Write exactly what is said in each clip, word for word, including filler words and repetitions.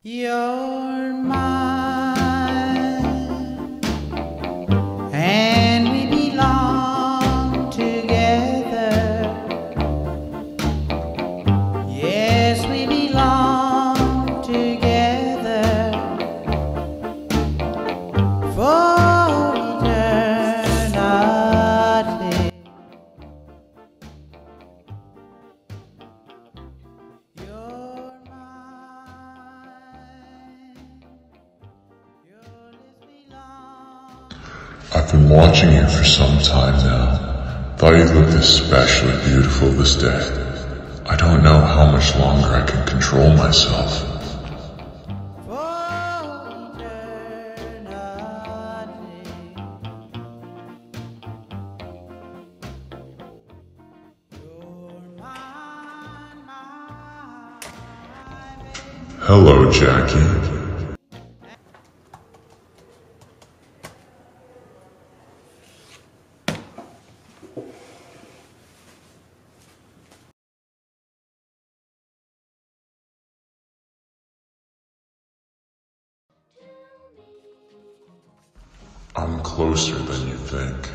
You're mine, and we belong together. Yes, we belong together for eternity. You're I've been watching you for some time now. Thought you looked especially beautiful this day. I don't know how much longer I can control myself. Hello, Jackie. I'm closer than you think.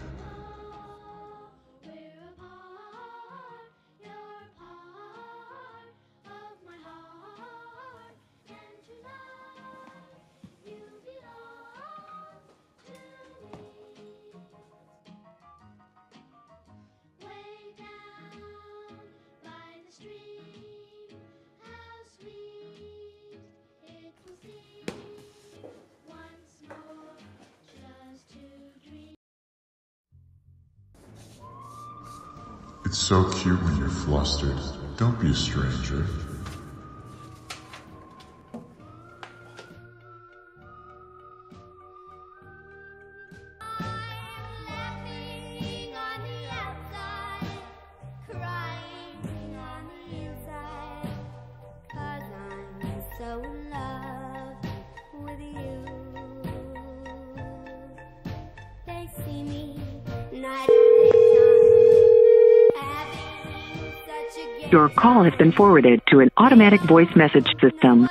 It's so cute when you're flustered. Don't be a stranger. Your call has been forwarded to an automatic voice message system.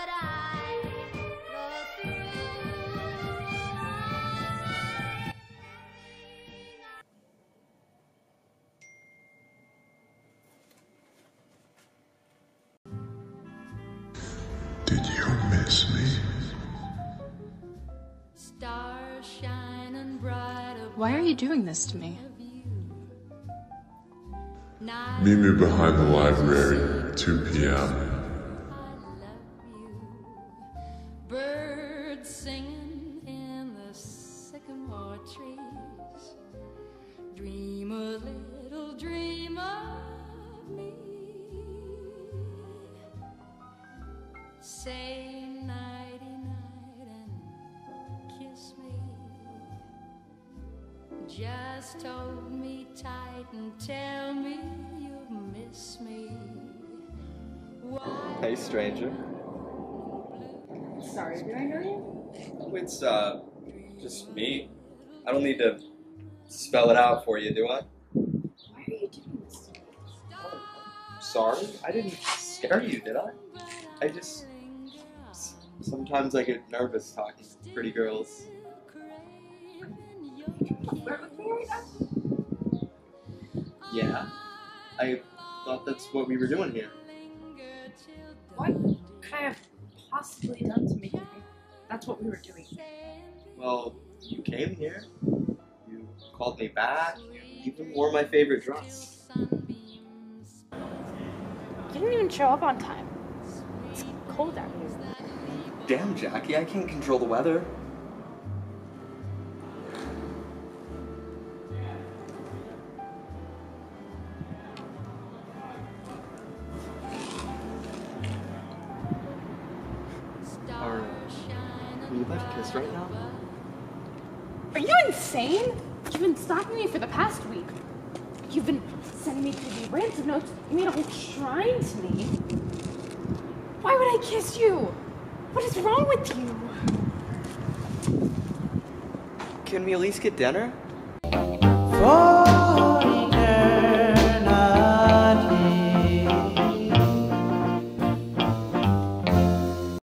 Did you miss me? Why are you doing this to me? Meet me behind the library, two p m Birds singing in the sycamore trees. Dream a little dream of me. Say nighty night and kiss me. Just hold me tight and tell me you miss me. Why? Hey, stranger. Sorry, did I know you? Oh, it's, uh, just me. I don't need to spell it out for you, do I? Why are you doing this to me? Oh, sorry? I didn't scare you, did I? I just... Sometimes I get nervous talking to pretty girls. Flirt with me right now? Yeah. I thought that's what we were doing here. What could I have possibly done to make you think that's what we were doing? Well, you came here. You called me back. You even wore my favorite dress. You didn't even show up on time. It's cold out here. Damn, Jackie, I can't control the weather. Are we about to kiss right now? Are you insane? You've been stalking me for the past week. You've been sending me creepy ransom notes. You made a whole shrine to me. Why would I kiss you? What is wrong with you? Can we at least get dinner? for